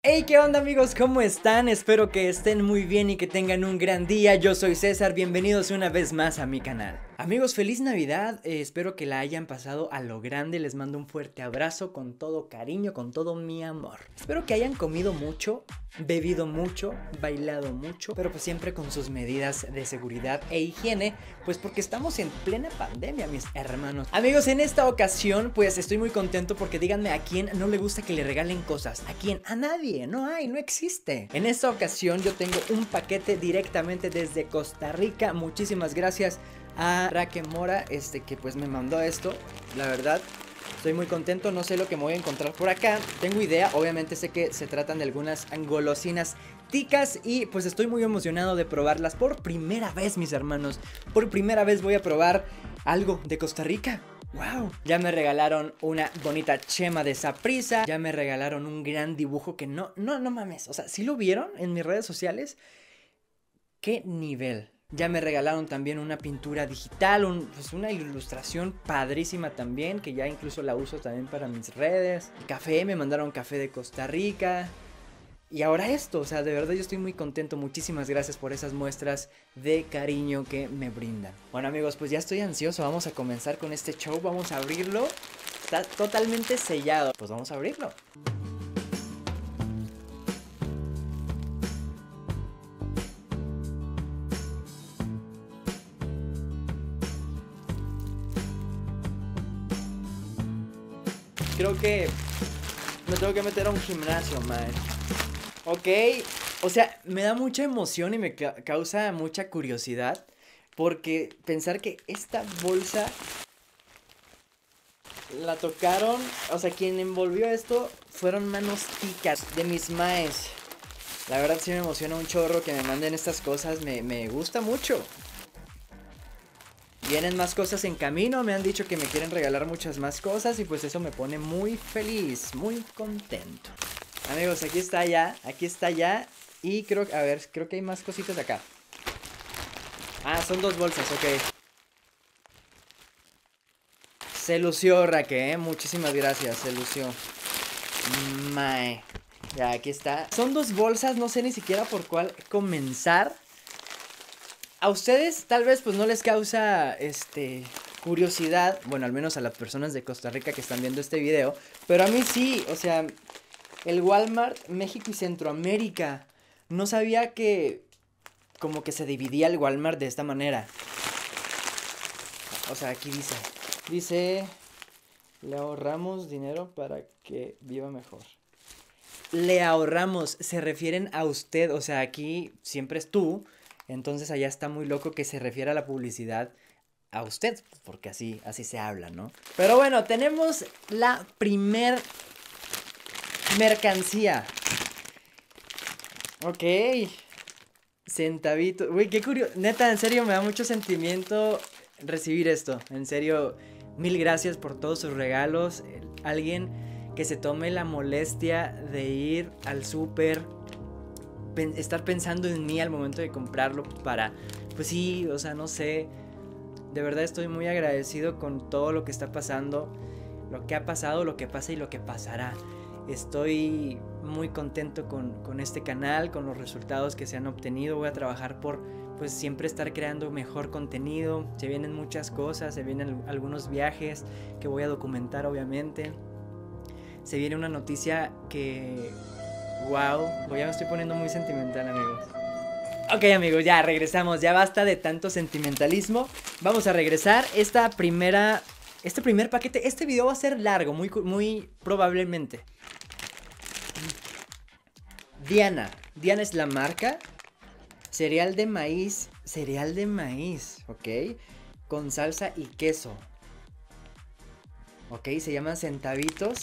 Hey, ¿qué onda amigos? ¿Cómo están? Espero que estén muy bien y que tengan un gran día. Yo soy César, bienvenidos una vez más a mi canal. Amigos, feliz Navidad, espero que la hayan pasado a lo grande. Les mando un fuerte abrazo con todo cariño, con todo mi amor. Espero que hayan comido mucho, bebido mucho, bailado mucho, pero pues siempre con sus medidas de seguridad e higiene, pues porque estamos en plena pandemia, mis hermanos. Amigos, en esta ocasión pues estoy muy contento porque díganme a quién no le gusta que le regalen cosas. ¿A quién? A nadie, no hay, no existe. En esta ocasión yo tengo un paquete directamente desde Costa Rica. Muchísimas gracias a Raquel Mora, que pues me mandó esto. La verdad, estoy muy contento, no sé lo que me voy a encontrar por acá. Tengo idea, obviamente sé que se tratan de algunas golosinas ticas y pues estoy muy emocionado de probarlas por primera vez, mis hermanos. Por primera vez voy a probar algo de Costa Rica. ¡Wow! Ya me regalaron una bonita chema de Saprissa. Ya me regalaron un gran dibujo que no mames. O sea, ¿sí lo vieron en mis redes sociales? ¡Qué nivel! Ya me regalaron también una pintura digital, pues una ilustración padrísima también, que ya incluso la uso también para mis redes. Café, me mandaron café de Costa Rica. Y ahora esto, o sea, de verdad yo estoy muy contento. Muchísimas gracias por esas muestras de cariño que me brindan. Bueno amigos, pues ya estoy ansioso, vamos a comenzar con este show, vamos a abrirlo. Está totalmente sellado, pues vamos a abrirlo. Creo que me tengo que meter a un gimnasio, man. Ok, o sea, me da mucha emoción y me causa mucha curiosidad. Porque pensar que esta bolsa la tocaron, o sea, quien envolvió esto fueron manos ticas de mis maes. La verdad sí me emociona un chorro que me manden estas cosas, me gusta mucho. Vienen más cosas en camino, me han dicho que me quieren regalar muchas más cosas y pues eso me pone muy feliz, muy contento. Amigos, aquí está ya y creo, a ver, creo que hay más cositas acá. Ah, son dos bolsas, ok. Se lució, Raque, muchísimas gracias, se lució. Mae. Ya, aquí está. Son dos bolsas, no sé ni siquiera por cuál comenzar. A ustedes tal vez pues no les causa curiosidad, bueno, al menos a las personas de Costa Rica que están viendo este video, pero a mí sí, o sea, el Walmart México y Centroamérica. No sabía que como que se dividía el Walmart de esta manera. O sea, aquí dice, le ahorramos dinero para que viva mejor. Le ahorramos, se refieren a usted, o sea, aquí siempre es tú. Entonces allá está muy loco que se refiera a la publicidad a usted, porque así se habla, ¿no? Pero bueno, tenemos la primer mercancía. Ok. Centavito. Uy, qué curioso. Neta, en serio, me da mucho sentimiento recibir esto. En serio, mil gracias por todos sus regalos. Alguien que se tome la molestia de ir al súper, estar pensando en mí al momento de comprarlo para, pues sí, o sea, no sé. De verdad estoy muy agradecido con todo lo que está pasando, lo que ha pasado, lo que pasa y lo que pasará. Estoy muy contento con este canal, con los resultados que se han obtenido. Voy a trabajar por, pues, siempre estar creando mejor contenido. Se vienen muchas cosas, se vienen algunos viajes que voy a documentar, obviamente. Se viene una noticia que... wow, ya me estoy poniendo muy sentimental, amigos. Ok, amigos, ya regresamos, ya basta de tanto sentimentalismo. Vamos a regresar. Este primer paquete, este video va a ser largo, muy probablemente. Diana es la marca. Cereal de maíz, ok. Con salsa y queso. Ok, se llaman centavitos.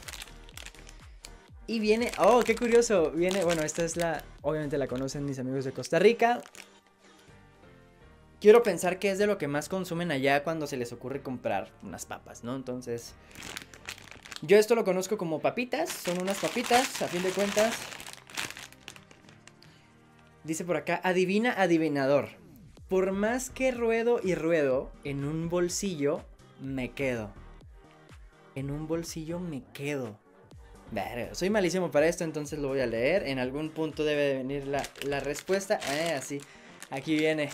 Y viene, oh, qué curioso, viene, bueno, esta es obviamente la conocen mis amigos de Costa Rica. Quiero pensar que es de lo que más consumen allá cuando se les ocurre comprar unas papas, ¿no? Entonces, yo esto lo conozco como papitas, son unas papitas, a fin de cuentas. Dice por acá, adivina, adivinador. Por más que ruedo y ruedo, en un bolsillo me quedo. En un bolsillo me quedo. Verga, soy malísimo para esto, entonces lo voy a leer. En algún punto debe de venir la respuesta. Así. Aquí viene.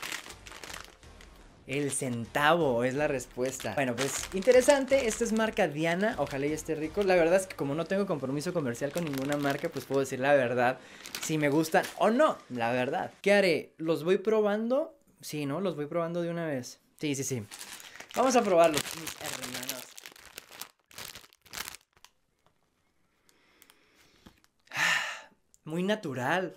El centavo es la respuesta. Bueno, pues interesante. Esta es marca Diana. Ojalá y esté rico. La verdad es que como no tengo compromiso comercial con ninguna marca, pues puedo decir la verdad. Si me gustan o no. La verdad. ¿Qué haré? ¿Los voy probando? Sí, ¿no? Los voy probando de una vez. Sí, sí, sí. Vamos a probarlos, mis hermanos. Muy natural.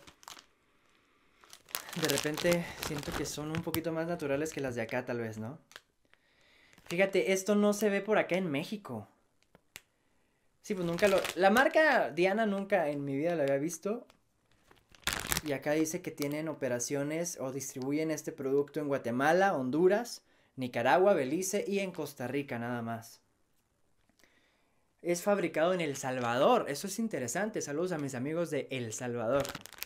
De repente siento que son un poquito más naturales que las de acá, tal vez, ¿no? Fíjate, esto no se ve por acá en México. Sí, pues nunca lo... La marca Diana nunca en mi vida la había visto. Y acá dice que tienen operaciones o distribuyen este producto en Guatemala, Honduras, Nicaragua, Belice y en Costa Rica nada más. Es fabricado en El Salvador. Eso es interesante. Saludos a mis amigos de El Salvador.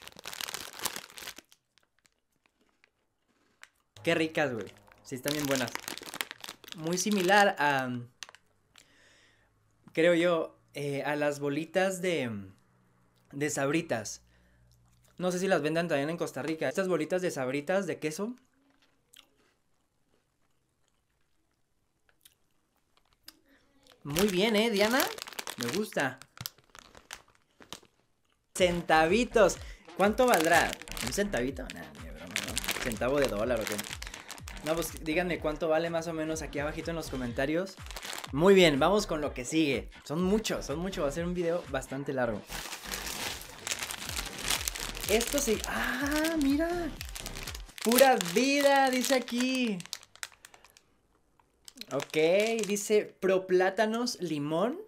Qué ricas, güey. Sí, están bien buenas. Muy similar a, creo yo, a las bolitas de Sabritas. No sé si las vendan también en Costa Rica. Estas bolitas de Sabritas de queso. Muy bien, Diana. Me gusta. Centavitos. ¿Cuánto valdrá? ¿Un centavito? Nah, ni broma, ¿no? ¿Centavo de dólar o qué? No, pues díganme cuánto vale más o menos aquí abajito en los comentarios. Muy bien, vamos con lo que sigue. Son muchos. Va a ser un video bastante largo. Esto sí. ¡Ah, mira! ¡Pura vida! Dice aquí. Ok, dice Pro Plátanos Limón.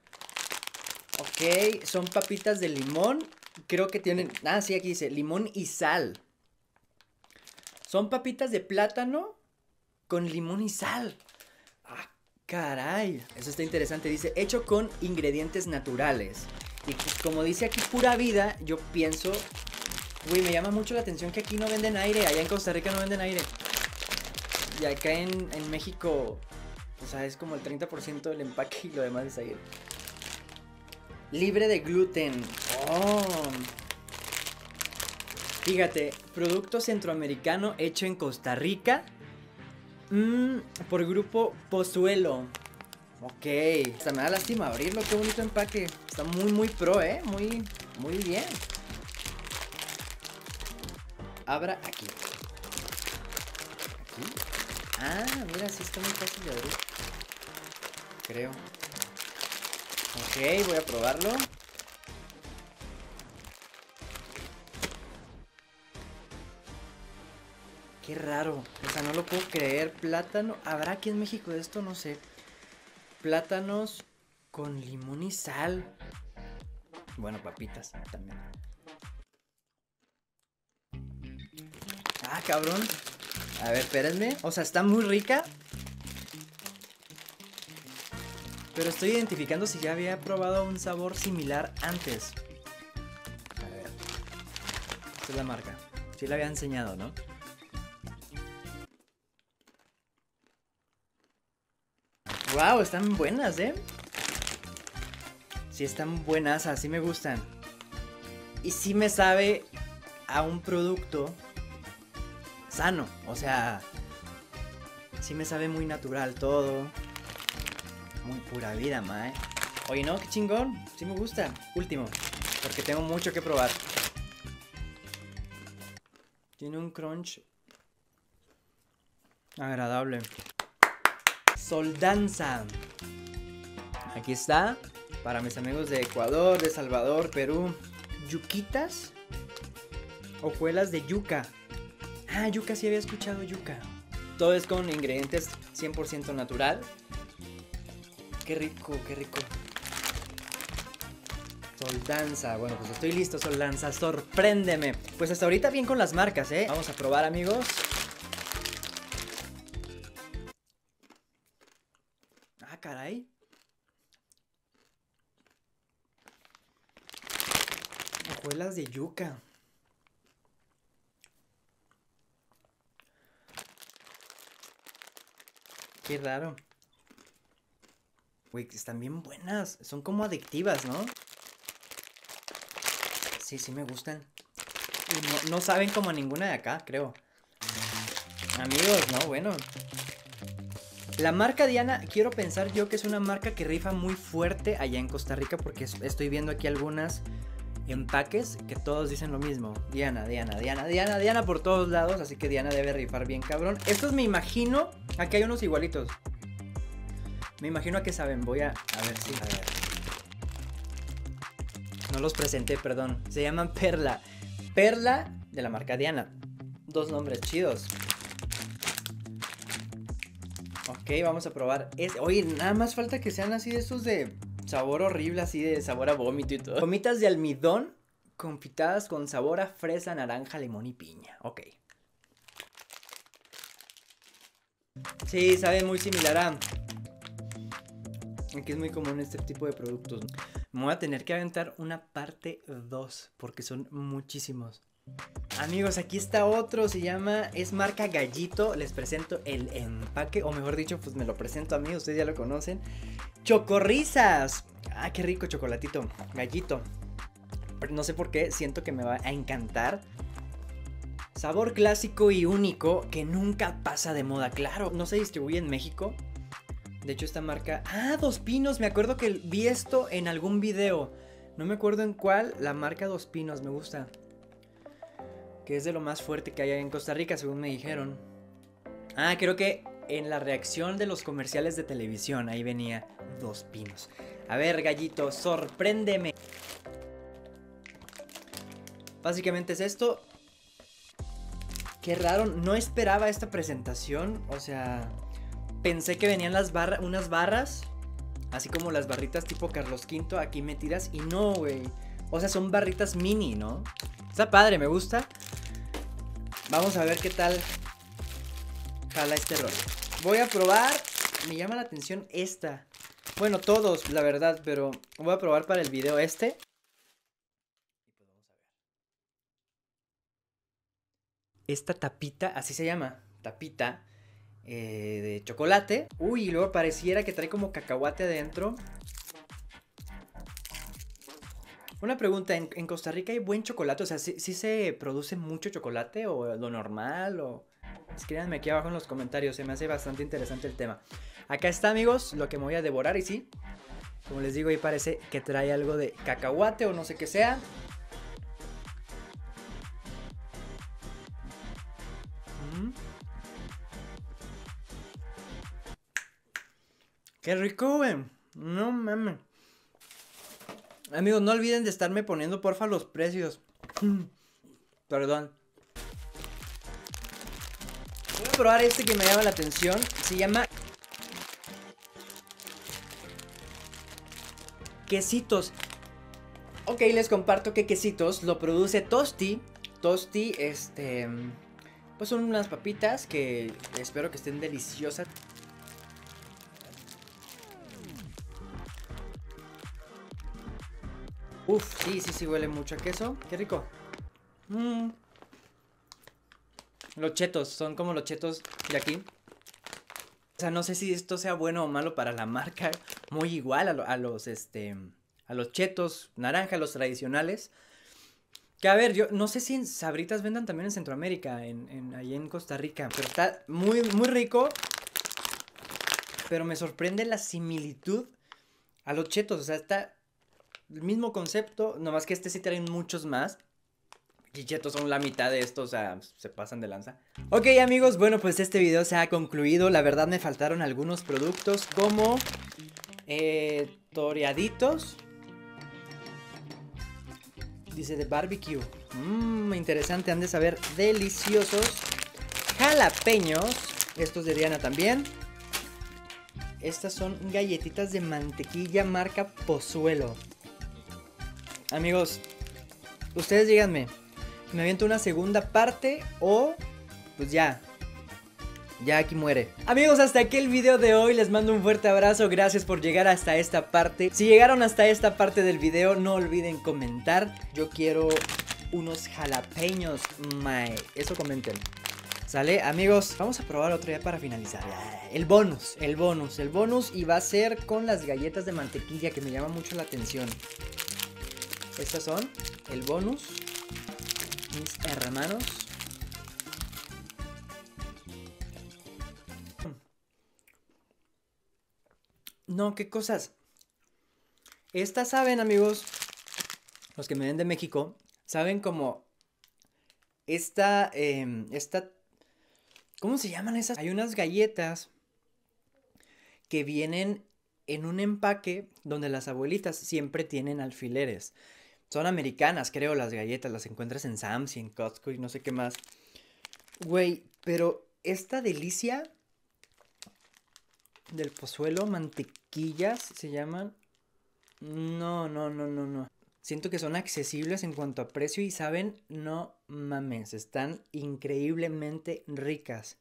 Ok, son papitas de limón. Creo que tienen... Ah, sí, aquí dice limón y sal. Son papitas de plátano con limón y sal. Ah, caray. Eso está interesante. Dice, hecho con ingredientes naturales. Y como dice aquí pura vida, yo pienso... Güey, me llama mucho la atención que aquí no venden aire. Allá en Costa Rica no venden aire. Y acá en México, o sea, es como el 30% del empaque y lo demás es aire. Libre de gluten. Oh. Fíjate, producto centroamericano hecho en Costa Rica. Por grupo Pozuelo. Ok. Hasta me da lástima abrirlo. Qué bonito empaque. Está muy pro, muy bien. Abra aquí. Aquí. Ah, mira, sí está muy fácil de abrir. Creo. Ok, voy a probarlo. Qué raro. O sea, no lo puedo creer. Plátano. ¿Habrá aquí en México de esto? No sé. Plátanos con limón y sal. Bueno, papitas también. Ah, cabrón. A ver, espérenme. O sea, está muy rica. Pero estoy identificando si ya había probado un sabor similar antes. A ver. Esta es la marca. Sí la había enseñado, ¿no? Wow, están buenas, ¿eh? Sí, están buenas, así me gustan. Y sí me sabe a un producto sano. O sea, sí me sabe muy natural todo. Muy pura vida, mae. Oye, no, qué chingón. Sí me gusta. Último, porque tengo mucho que probar. Tiene un crunch agradable. Soldanza. Aquí está. Para mis amigos de Ecuador, de Salvador, Perú. Yuquitas. Hojuelas de yuca. Ah, yuca, sí había escuchado yuca. Todo es con ingredientes 100% natural. Qué rico, qué rico. Soldanza. Bueno, pues estoy listo, Soldanza. Sorpréndeme. Pues hasta ahorita bien con las marcas, ¿eh? Vamos a probar, amigos. Ah, caray. Hojuelas de yuca. Qué raro. Güey, están bien buenas. Son como adictivas, ¿no? Sí, sí me gustan. Y no saben como a ninguna de acá, creo. Amigos, no, bueno. La marca Diana, quiero pensar yo que es una marca que rifa muy fuerte allá en Costa Rica, porque estoy viendo aquí algunas empaques que todos dicen lo mismo. Diana, Diana, Diana, Diana, Diana por todos lados, así que Diana debe rifar bien cabrón. Estos me imagino, aquí hay unos igualitos. Me imagino a qué saben, voy a ver si... A ver. No los presenté, perdón. Se llaman Perla. Perla de la marca Diana. Dos nombres chidos. Ok, vamos a probar. Oye, nada más falta que sean así de esos de sabor horrible, así de sabor a vómito y todo. Gomitas de almidón confitadas con sabor a fresa, naranja, limón y piña. Ok. Sí, sabe muy similar a... Aquí es muy común este tipo de productos. Me voy a tener que aventar una parte 2 porque son muchísimos. Amigos, aquí está otro, se llama, es marca Gallito. Les presento el empaque, o mejor dicho, pues me lo presento a mí, ustedes ya lo conocen. Chocorrizas. Ah, qué rico chocolatito, Gallito. Pero no sé por qué, siento que me va a encantar. Sabor clásico y único que nunca pasa de moda, claro. No se distribuye en México. De hecho esta marca... Ah, Dos Pinos, me acuerdo que vi esto en algún video. No me acuerdo en cuál, la marca Dos Pinos, me gusta. Que es de lo más fuerte que hay en Costa Rica, según me dijeron. Ah, creo que en la reacción de los comerciales de televisión, ahí venía Dos Pinos. A ver, Gallito, sorpréndeme. Básicamente es esto. Qué raro, no esperaba esta presentación. O sea, pensé que venían unas barras, así como las barritas tipo Carlos V aquí metidas. Y no, güey. O sea, son barritas mini, ¿no? Está padre, me gusta. Vamos a ver qué tal jala este rol. Voy a probar. Me llama la atención esta. Bueno, todos, la verdad, pero voy a probar para el video este. Esta tapita, así se llama, tapita de chocolate. Uy, y luego pareciera que trae como cacahuate adentro. Una pregunta, ¿en Costa Rica hay buen chocolate? O sea, ¿sí se produce mucho chocolate o lo normal? O... Escríbanme aquí abajo en los comentarios, se me hace bastante interesante el tema. Acá está, amigos, lo que me voy a devorar y sí, como les digo, ahí parece que trae algo de cacahuate o no sé qué sea. ¡Qué rico, güey! No mames. Amigos, no olviden de estarme poniendo, porfa, los precios. Perdón. Voy a probar este que me llama la atención. Se llama... Quesitos. Ok, les comparto que Quesitos lo produce Tosti. Tosti, pues son unas papitas que espero que estén deliciosas. Uf, sí, huele mucho a queso. Qué rico. Los chetos, son como los chetos de aquí. O sea, no sé si esto sea bueno o malo para la marca. Muy igual a los chetos naranja, los tradicionales. Que a ver, yo no sé si en Sabritas vendan también en Centroamérica, ahí en Costa Rica. Pero está muy, muy rico. Pero me sorprende la similitud a los chetos. O sea, está... El mismo concepto, nomás que sí traen muchos más. Y chetos son la mitad de estos, o sea, se pasan de lanza. Ok, amigos, bueno, pues este video se ha concluido. La verdad me faltaron algunos productos como toreaditos. Dice de barbecue. Interesante, han de saber deliciosos. Jalapeños, estos de Diana también. Estas son galletitas de mantequilla marca Pozuelo. Amigos, ustedes díganme, ¿me aviento una segunda parte o pues ya aquí muere? Amigos, hasta aquí el video de hoy, les mando un fuerte abrazo, gracias por llegar hasta esta parte. Si llegaron hasta esta parte del video, no olviden comentar, yo quiero unos jalapeños, eso comenten. ¿Sale, amigos? Vamos a probar otro ya para finalizar. El bonus y va a ser con las galletas de mantequilla que me llama mucho la atención. Estas son el bonus, mis hermanos. No, qué cosas. Estas saben, amigos, los que me ven de México, saben como esta, ¿cómo se llaman esas? Hay unas galletas que vienen en un empaque donde las abuelitas siempre tienen alfileres. Son americanas, creo, las galletas. Las encuentras en Sam's y en Costco y no sé qué más. Güey, pero esta delicia del Pozuelo, mantequillas, se llaman. No. Siento que son accesibles en cuanto a precio y saben, no mames, están increíblemente ricas.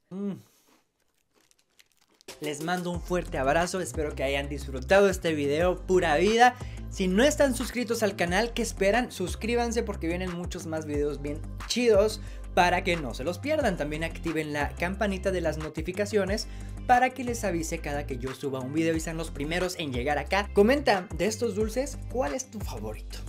Les mando un fuerte abrazo, espero que hayan disfrutado este video, pura vida. Si no están suscritos al canal, ¿qué esperan? Suscríbanse porque vienen muchos más videos bien chidos para que no se los pierdan. También activen la campanita de las notificaciones para que les avise cada que yo suba un video y sean los primeros en llegar acá. Comenta de estos dulces, ¿cuál es tu favorito?